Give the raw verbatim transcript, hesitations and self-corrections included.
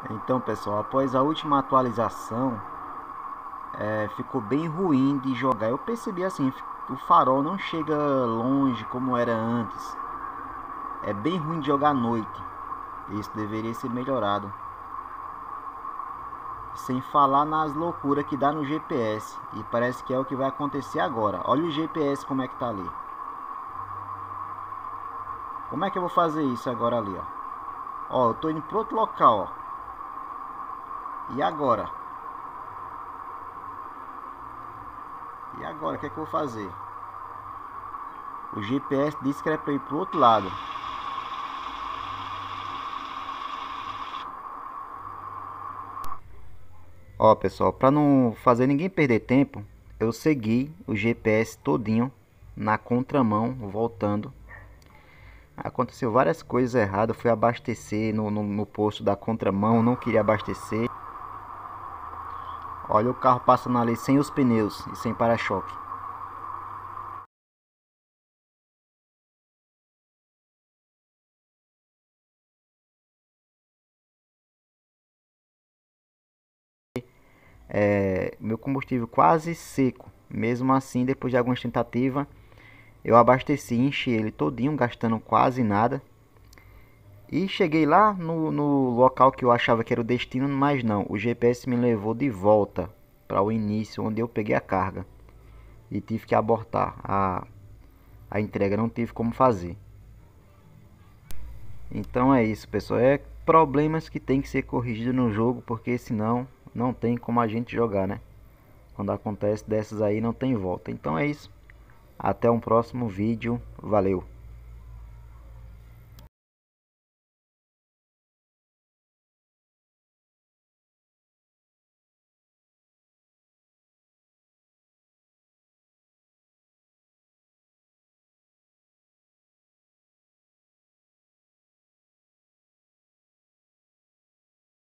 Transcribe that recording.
Então, pessoal, após a última atualização, é, ficou bem ruim de jogar. Eu percebi assim, o farol não chega longe como era antes. É bem ruim de jogar à noite. Isso deveria ser melhorado. Sem falar nas loucuras que dá no G P S. E parece que é o que vai acontecer agora. Olha o G P S como é que tá ali. Como é que eu vou fazer isso agora ali, ó? Ó, eu tô indo pro outro local, ó. E agora? E agora, o que é que eu vou fazer? O G P S disse que era pra ir pro outro lado. Ó, pessoal, para não fazer ninguém perder tempo, eu segui o G P S todinho na contramão, voltando. Aconteceu várias coisas erradas. Eu fui abastecer no, no, no posto da contramão, não queria abastecer. Olha o carro passando ali sem os pneus e sem para-choque. É, meu combustível quase seco. Mesmo assim, depois de algumas tentativas, eu abasteci, enchi ele todinho, gastando quase nada. E cheguei lá no, no local que eu achava que era o destino, mas não. O G P S me levou de volta para o início, onde eu peguei a carga. E tive que abortar a, a entrega, não tive como fazer. Então é isso, pessoal. É problemas que tem que ser corrigido no jogo, porque senão não tem como a gente jogar, né? Quando acontece dessas aí não tem volta. Então é isso. Até um próximo vídeo. Valeu!